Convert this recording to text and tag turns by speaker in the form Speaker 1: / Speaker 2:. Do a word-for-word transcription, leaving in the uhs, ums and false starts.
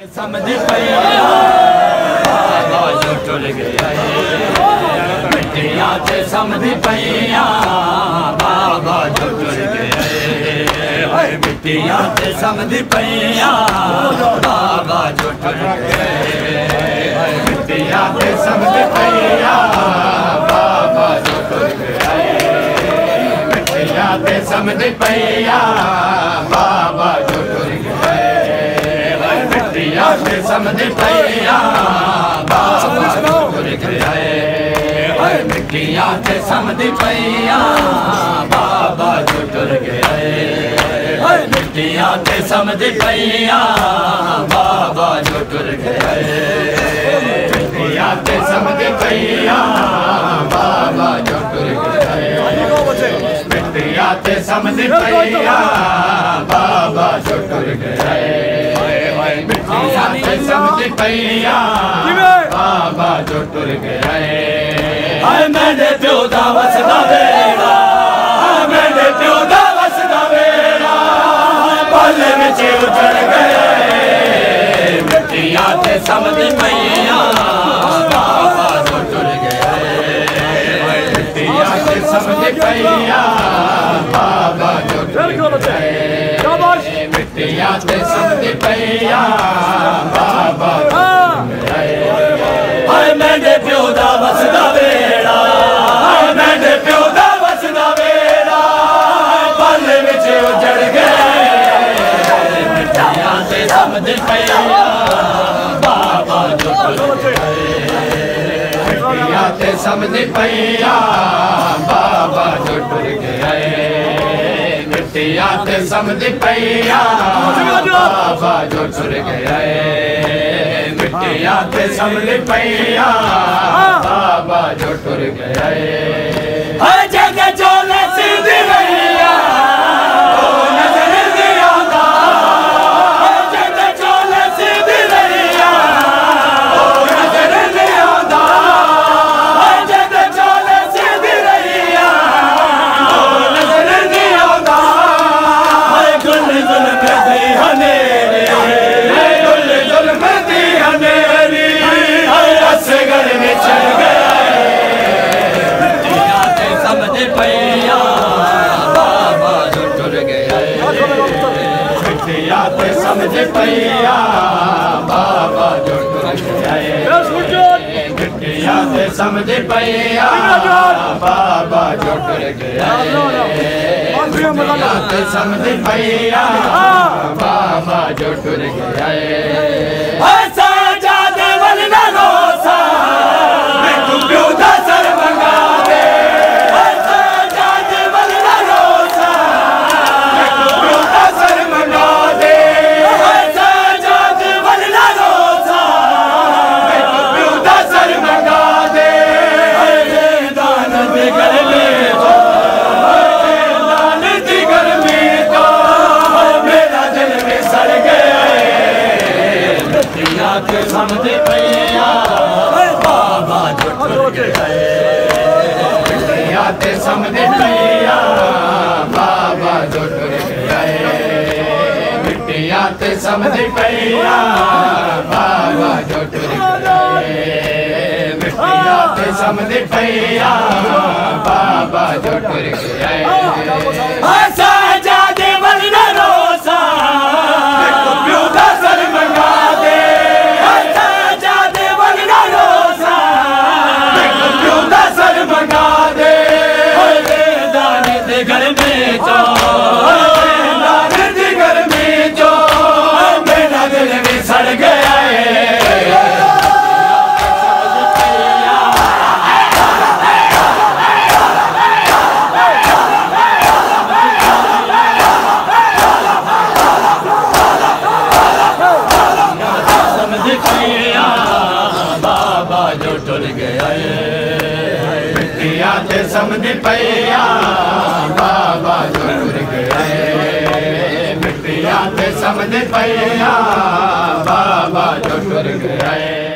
Speaker 1: समझ पैया जो टुर गया मिट्टियां ते समझ पैया बाबा जो टुर गया मिट्टियां ते समझ पैया बाबा जो टुर गया मिट्टियां ते समझ पैया बाबा जो टुर गया मिट्टियां ते समझ पैया बाबा जो टुर गया मिट्टियां ते समझ पैया बाबा जो टुर गया मिट्टियां ते समझ पैया बाबा जो टुर गया मिट्टियां ते समझ पैया बाबा जो टुर गया मिट्टियां ते समझ पैया बाबा जो टुर गया मिट्टियां ते समझ पैया बाबा जो टुर गया मिट्टियां ते समझ पैया बाबा जो टुर गया मेरे प्यो दा वसदा वेड़ा मेरे प्यो दा वसदा वेड़ा पल विच उजड़ गए मिट्टियां ते समझ पैया बाबा जो टुर गया मिट्टियां ते समझ पैया बाबा जो टुर गया मिट्टियां ते समझ पैया बाबा हाय मेरे प्यो दा वसदा वेड़ा मेरे प्यो दा वसदा वेड़ा पल विच उजड़ गए मिट्टियां ते समझ पैया बाबा जो टुर गया मिट्टियां ते समझ पैया बाबा जो टुर गया मिट्टियां ते समझ पैया बाबा जो टुर गया मिट्टियां ते समझ पैया बाबा जो टुर गया जग चोले सीधी रैया नजर नहीं आता जग चोले सीधी रैया नजर नहीं आता जग चोले सीधी रैया नजर नहीं आता गुल जुल्म दी हनेरी गुल जुल्म दी हनेरी असगर में चढ़ गए मिट्टियां ते समझ पैया बाबा जो टुर गया मिट्टियां ते समझ पैया बाबा जो टुर गया मिट्टियां ते समझ पैया बाबा जो टुर गया मिट्टियां ते समझ पैया बाबा जो टुर गया समझ पैया बाबा जो टुर गया मिट्टियां ते समझ पैया बाबा जो टुर गया मिट्टियां ते समझ पैया बाबा जो टुर गया मिट्टियां ते समझ पैया बाबा जो टुर गया साजादे वलना रोसा प्यो दा सर मंगा दे घर में जो घर में जो मेरा दिल में सड़ गया समझ पैया बाबा जो टुर गया मिट्टियां ते समझ पैया बाबा जो टुर गया मिट्टियां ते समझ पैया बाबा जो टुर गया।